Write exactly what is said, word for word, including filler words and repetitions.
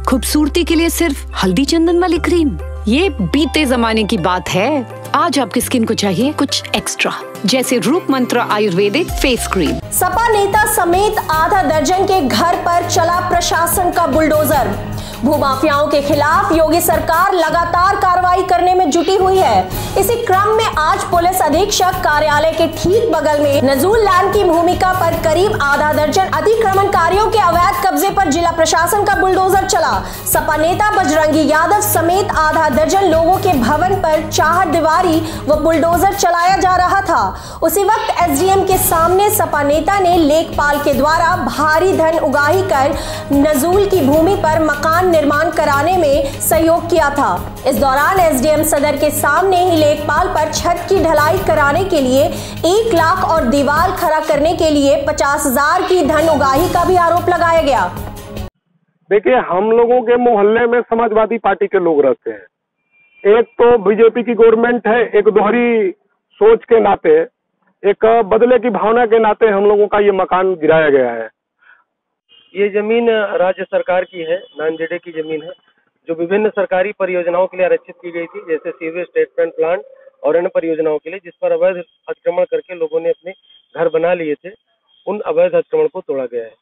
खूबसूरती के लिए सिर्फ हल्दी चंदन वाली क्रीम, ये बीते जमाने की बात है। आज आपकी स्किन को चाहिए कुछ एक्स्ट्रा, जैसे रूप मंत्रा आयुर्वेदिक फेस क्रीम। सपा नेता समेत आधा दर्जन के घर पर चला प्रशासन का बुलडोजर। भूमाफियाओं के खिलाफ योगी सरकार लगातार कार्रवाई करने में जुटी हुई है। इसी क्रम में आज पुलिस अधीक्षक कार्यालय के ठीक बगल में नजूल लैंड की भूमिका पर करीब आधा दर्जन अतिक्रमणकारियों के अवैध कब्जे पर जिला प्रशासन का बुलडोजर चला। सपा नेता बजरंगी यादव समेत आधा दर्जन लोगों के भवन पर चार दीवारी व बुलडोजर चलाया जा रहा था। उसी वक्त एसडीएम के सामने सपा नेता ने लेखपाल के द्वारा भारी धन उगाही कर नजूल की भूमि पर मकान निर्माण कराने में सहयोग किया था। इस दौरान एसडीएम सदर के सामने ही लेखपाल पर छत की ढलाई कराने के लिए एक लाख और दीवार खड़ा करने के लिए पचास हजार की धन उगाही का भी आरोप लगाया गया। देखिए, हम लोगों के मोहल्ले में समाजवादी पार्टी के लोग रहते हैं। एक तो बीजेपी की गवर्नमेंट है, एक दोहरी सोच के नाते, एक बदले की भावना के नाते हम लोगों का ये मकान गिराया गया है। ये जमीन राज्य सरकार की है, नांदेड़ की जमीन है, जो विभिन्न सरकारी परियोजनाओं के लिए आरक्षित की गई थी, जैसे सीवेज ट्रीटमेंट प्लांट और अन्य परियोजनाओं के लिए, जिस पर अवैध अतिक्रमण करके लोगों ने अपने घर बना लिए थे। उन अवैध अतिक्रमण को तोड़ा गया है।